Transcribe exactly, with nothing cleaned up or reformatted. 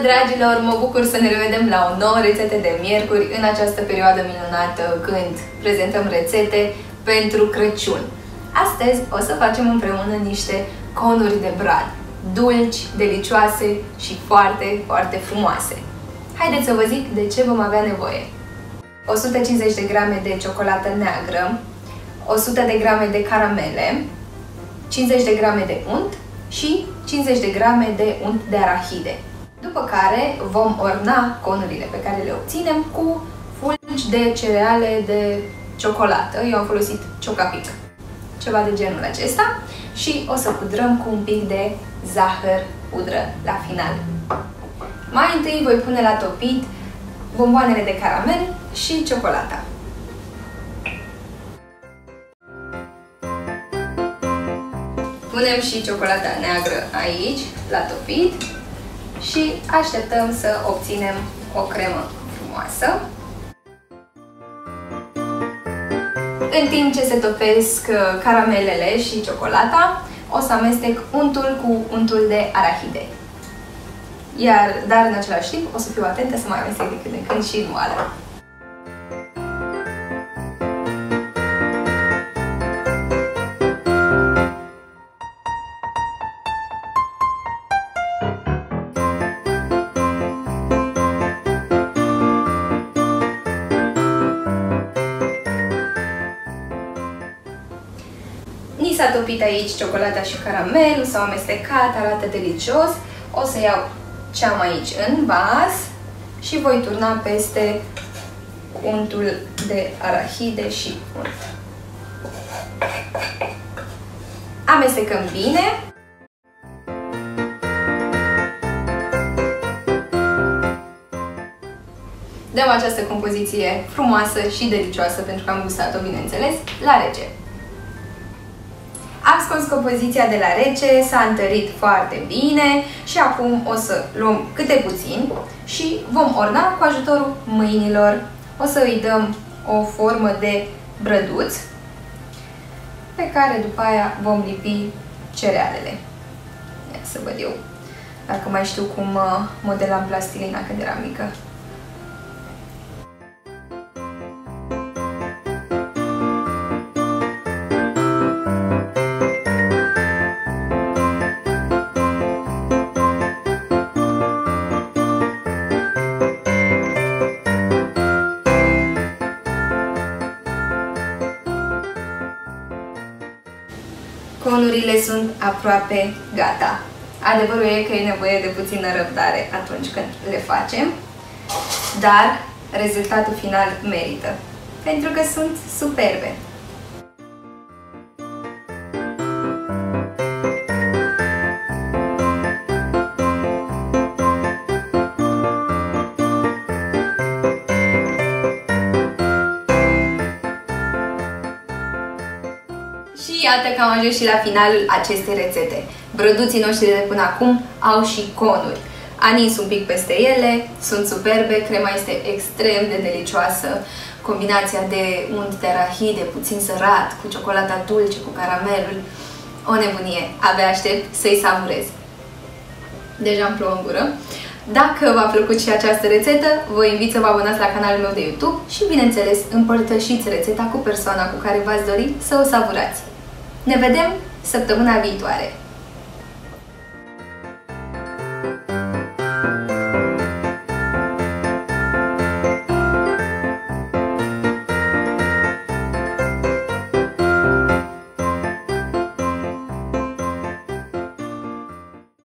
dragilor! Mă bucur să ne revedem la o nouă rețetă de miercuri în această perioadă minunată când prezentăm rețete pentru Crăciun. Astăzi o să facem împreună niște conuri de brad, dulci, delicioase și foarte, foarte frumoase. Haideți să vă zic de ce vom avea nevoie. o sută cincizeci de grame de ciocolată neagră, o sută de grame de caramele, cincizeci de grame de unt și cincizeci de grame de unt de arahide. După care vom orna conurile pe care le obținem cu fulgi de cereale de ciocolată. Eu am folosit Chocapic, ceva de genul acesta, și o să pudrăm cu un pic de zahăr pudră la final. Mai întâi voi pune la topit bomboanele de caramel și ciocolata. Punem și ciocolata neagră aici, la topit, și așteptăm să obținem o cremă frumoasă. În timp ce se topesc caramelele și ciocolata, o să amestec untul cu untul de arahide. Iar, dar în același timp, o să fiu atentă să mai amestec de când în când și moală. Ni s-a topit aici ciocolata și caramelul, s-au amestecat, arată delicios. O să iau ce am aici în vas și voi turna peste untul de arahide și unt. Amestecăm bine. Dăm această compoziție frumoasă și delicioasă, pentru că am gustat-o, bineînțeles, la rece. Am scos compoziția de la rece, s-a întărit foarte bine și acum o să luăm câte puțin și vom orna cu ajutorul mâinilor. O să îi dăm o formă de brăduț pe care după aia vom lipi cerealele. Ia să văd eu dacă mai știu cum modelam plastilina când eram mică. Conurile sunt aproape gata. Adevărul e că e nevoie de puțină răbdare atunci când le facem, dar rezultatul final merită, pentru că sunt superbe. Și iată că am ajuns și la finalul acestei rețete. Brăduții noștri de până acum au și conuri. Anis un pic peste ele, sunt superbe, crema este extrem de delicioasă. Combinația de unt de arahide, puțin sărat, cu ciocolata dulce, cu caramelul, o nebunie. Abia aștept să-i savurez. Deja îmi plouă în gură. Dacă v-a plăcut și această rețetă, vă invit să vă abonați la canalul meu de YouTube și, bineînțeles, împărtășiți rețeta cu persoana cu care v-ați dori să o savurați. Ne vedem săptămâna viitoare!